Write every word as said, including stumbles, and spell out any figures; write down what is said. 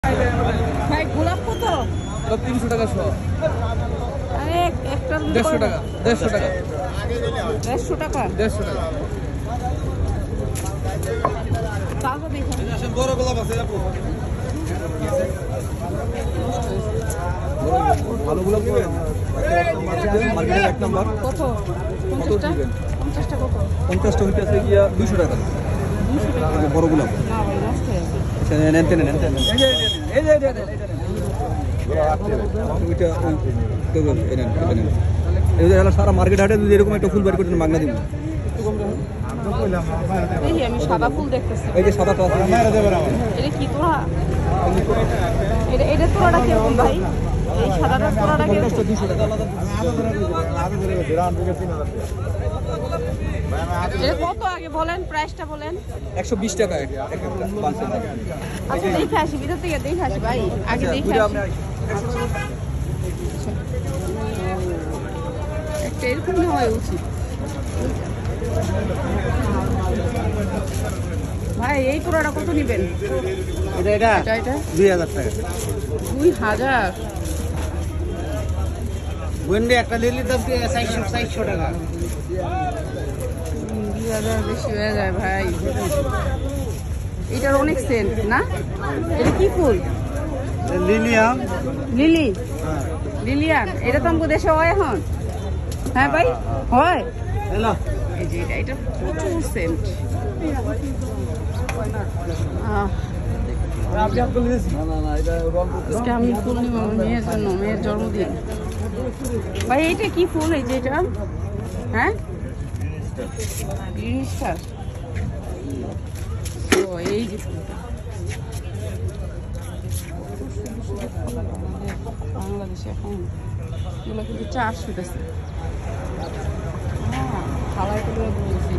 ভাই গোলাপ কত? তিনশো টাকা শো। আরে একটা দেড়শো টাকা দেড়শো টাকা দেড়শো টাকা দেড়শো টাকা। তাহলে দেখুন বড় গোলাপ আছে আপু। ভালো গোলাপ মার্কেটের এক নাম্বার। কত? পঞ্চাশটা পঞ্চাশটা কত? পঞ্চাশটা হইতে আছে গিয়া দুইশো টাকা। দুশো টাকা বড় গোলাপ না ভাই নষ্ট হয়ে যাবে। আচ্ছা নেন নেন নেন এই যে ওইটা এই যে সারা মার্কেট হাটে যদি এরকম একটা ফুল বাড়ি করতেন মাগনা দিব। এই আমি সাদা ফুল দেখতেছি। এই যে সাদা ক্লাস এটা কি তোরা? এটা এটা তোরাটা কিরকম ভাই? এই সাদাটা তোরাটা কিরকম? দুশো টাকা। এটা কত আগে বলেন, প্রাইসটা বলেন। একশো বিশ টাকা। আচ্ছা দেখে আসি, ভিতর থেকে দেখে আসি ভাই, আগে দেখে আসি। একটা এরকম হওয়া উচিত ভাই। এই তোরাটা কত নিবেন? এটা এটা এটা এটা দুই হাজার টাকা। দুই হাজার ওয়েন্ডে একটা লিলির দাম চারশো চারশো টাকা। দুই হাজার বেশি হয়ে যায় ভাই। এটার অনেক সেন্ট না? এটা কি ফুল? লিলিয়াম। Lily Lilian. এটা তো আমাকে দেশে হয় এখন। হ্যাঁ ভাই হয়। হ্যালো এই যে এটা এটা প্রচুর সেন্ট। আজকে আমি ফুল নিব মেয়ের জন্য, মেয়ের জন্মদিন। ভাই এইটা কি ফুল? এই যে এটা হ্যাঁ গ্রিন স্টার। ও এই যে ফুলটা বাংলাদেশে এখন এগুলো কিন্তু চাষ হইতেছে। হ্যাঁ খালাই করে